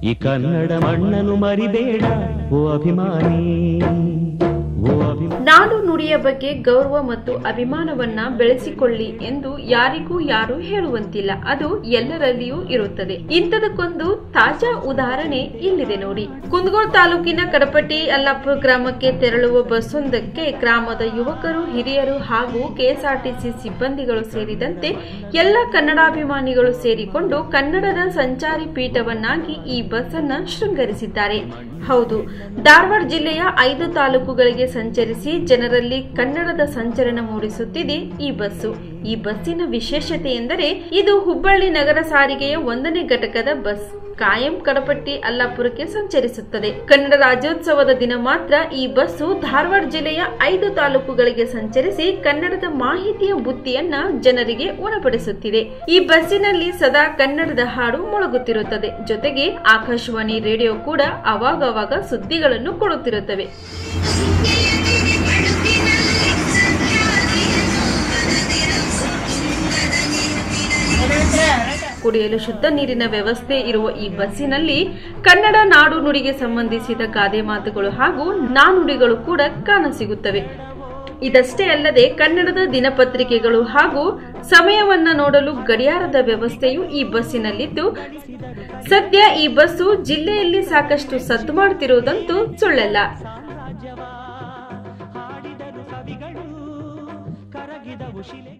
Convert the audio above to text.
ಈ ಕನ್ನಡ ಮಣ್ಣನ್ನು ಮರಿಬೇಡ ಓ ಅಭಿಮಾನಿ. ನಾಡು ನುಡಿಯ ಬಗ್ಗೆ ಗೌರವ ಮತ್ತು ಅಭಿಮಾನವನ್ನ ಬೆಳೆಸಿಕೊಳ್ಳಿ ಎಂದು ಯಾರಿಗೂ ಯಾರು ಹೇಳುವಂತಿಲ್ಲ. ಅದು ಎಲ್ಲರಲ್ಲಿಯೂ ಇರುತ್ತದೆ. ಇಂಥದಕ್ಕೊಂದು ತಾಜಾ ಉದಾಹರಣೆ ಇಲ್ಲಿದೆ ನೋಡಿ. ಕುಂದಗೋಳ ತಾಲೂಕಿನ ಕಡಪಟ್ಟಿ ಅಲ್ಲಾಪುರ ಗ್ರಾಮಕ್ಕೆ ತೆರಳುವ ಬಸ್ಸೊಂದಕ್ಕೆ ಗ್ರಾಮದ ಯುವಕರು, ಹಿರಿಯರು ಹಾಗೂ ಕೆಎಸ್ಆರ್ಟಿಸಿ ಸಿಬ್ಬಂದಿಗಳು ಸೇರಿದಂತೆ ಎಲ್ಲ ಕನ್ನಡಾಭಿಮಾನಿಗಳು ಸೇರಿಕೊಂಡು ಕನ್ನಡದ ಸಂಚಾರಿ ಪೀಠವನ್ನಾಗಿ ಈ ಬಸ್ ಅನ್ನ ಶೃಂಗರಿಸಿದ್ದಾರೆ. ಹೌದು, ಧಾರವಾಡ ಜಿಲ್ಲೆಯ 5 ತಾಲೂಕುಗಳಿಗೆ ಸಂಚರಿಸಿ ಜನರಲ್ಲಿ ಕನ್ನಡದ ಸಂಚಲನ ಮೂಡಿಸುತ್ತಿದೆ ಈ ಬಸ್ಸು. ಈ ಬಸ್ಸಿನ ವಿಶೇಷತೆ ಎಂದರೆ ಇದು ಹುಬ್ಬಳ್ಳಿ ನಗರ ಸಾರಿಗೆಯ 1ನೇ ಘಟಕದ ಬಸ್. ಕಾಯಂ ಕಡಪಟ್ಟಿ ಅಲ್ಲಾಪುರಕ್ಕೆ ಸಂಚರಿಸುತ್ತದೆ. ಕನ್ನಡ ರಾಜ್ಯೋತ್ಸವದ ದಿನ ಮಾತ್ರ ಈ ಬಸ್ಸು ಧಾರವಾಡ ಜಿಲ್ಲೆಯ 5 ತಾಲೂಕುಗಳಿಗೆ ಸಂಚರಿಸಿ ಕನ್ನಡದ ಮಾಹಿತಿಯ ಬುತ್ತಿಯನ್ನ ಜನರಿಗೆ ಉಣಪಡಿಸುತ್ತಿದೆ. ಈ ಬಸ್ಸಿನಲ್ಲಿ ಸದಾ ಕನ್ನಡದ ಹಾಡು ಮೊಳಗುತ್ತಿರುತ್ತದೆ. ಜೊತೆಗೆ ಆಕಾಶವಾಣಿ ರೇಡಿಯೋ ಕೂಡ ಅವಾಗವಾಗ ಸುದ್ದಿಗಳನ್ನು ಕೊಡುತ್ತಿರುತ್ತವೆ. ಕುಡಿಯಲು ಶುದ್ಧ ನೀರಿನ ವ್ಯವಸ್ಥೆ ಇರುವ ಈ ಬಸ್ಸಿನಲ್ಲಿ ಕನ್ನಡ ನಾಡು ನುಡಿಗೆ ಸಂಬಂಧಿಸಿದ ಗಾದೆ ಮಾತುಗಳು ಹಾಗೂ ನಾನುಡಿಗಳು ಕೂಡ ಕಾಣಸಿಗುತ್ತವೆ. ಇದಷ್ಟೇ ಅಲ್ಲದೆ ಕನ್ನಡದ ದಿನಪತ್ರಿಕೆಗಳು ಹಾಗೂ ಸಮಯವನ್ನ ನೋಡಲು ಗಡಿಯಾರದ ವ್ಯವಸ್ಥೆಯು ಈ ಬಸ್ಸಿನಲ್ಲಿದ್ದು, ಸದ್ಯ ಈ ಬಸ್ಸು ಜಿಲ್ಲೆಯಲ್ಲಿ ಸಾಕಷ್ಟು ಸದ್ದು ಮಾಡುತ್ತಿರುವುದಂತೂ ಸುಳ್ಳಲ್ಲ.